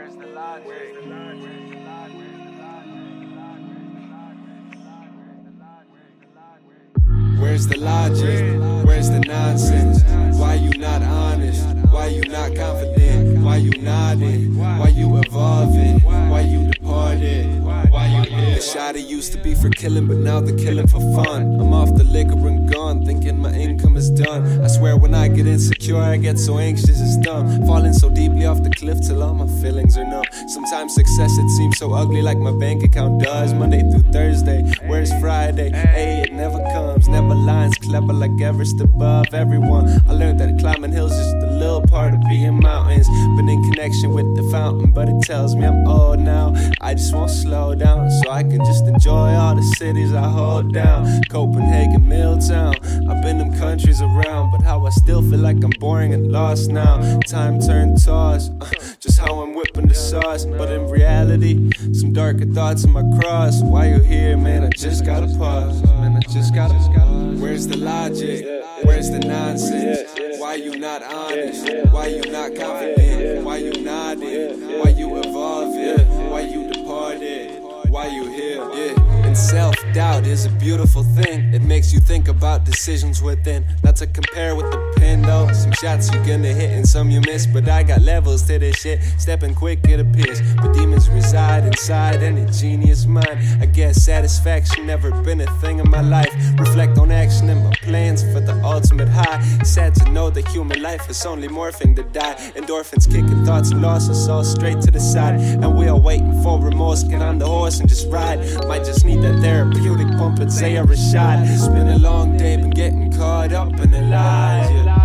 Where's the logic? Where's the nonsense? Why you not honest? Why you not confident? Why you nodding? Why you evolving? Why you departed? Why you here? The shot used to be for killing, but now they're killing for fun. I'm off the liquor and gone, thinking my income is done. I swear when I get insecure, I get so anxious it's dumb. Falling so deeply off the cliff till all my feelings are numb. Sometimes success, it seems so ugly like my bank account does. Monday through Thursday, where's Friday? Hey, it never comes, never lines, clever like Everest above everyone. I learned that climbing hills is just a little part of being mountains. Been in connection with the fountain, but it tells me I'm old now. I just won't slow down, so I can just enjoy all the cities I hold down. Copenhagen, Milltown, I've been them countries around, but how I still feel like I'm boring and lost now. Time turned toss, just how I'm whipping the sauce. But in reality, some darker thoughts in my cross. Why you here, man? I just gotta pause, man, I just gotta pause. Where's the logic? Where's the nonsense? Why you not honest? Why you not confident? Why you nodding? Why you evolving? Why you departed? Why you here? And self-doubt is a beautiful thing. It makes you think about decisions within. Not to compare with the pen though. Some shots you're gonna hit and some you miss, but I got levels to this shit. Stepping quick, it appears, but demons reside inside any genius mind. I guess satisfaction never been a thing in my life. Reflect on action and my plans for the ultimate high. Sad to know that human life is only morphing to die. Endorphins kicking thoughts and losses all straight to the side, and we are waiting for remorse. Get on the horse and just ride. Might just need that therapeutic pump and say a shot. It's been a long day, been getting caught up in the lies.